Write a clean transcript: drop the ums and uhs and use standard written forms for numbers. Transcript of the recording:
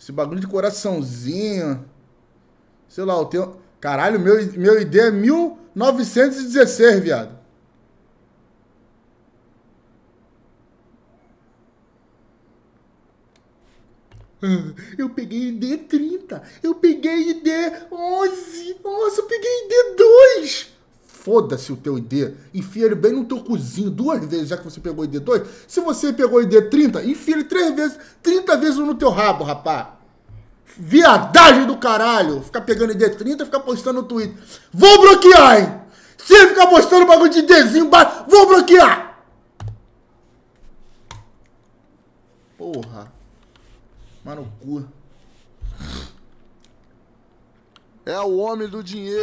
Esse bagulho de coraçãozinho. Sei lá, eu tenho... Caralho, meu ID é 1916, viado. Eu peguei ID 30. Eu peguei ID 11. Nossa, eu peguei ID 2. Foda-se o teu ID. Enfia ele bem no teu cozinho 2 vezes, já que você pegou ID 2. Se você pegou ID 30, enfia ele 3 vezes, 30 vezes no teu rabo, rapá. Viadagem do caralho. Ficar pegando ID 30 e ficar postando no Twitter. Vou bloquear, hein? Se ficar postando bagulho de IDzinho, vou bloquear. Porra. Mano, cu. É o homem do dinheiro.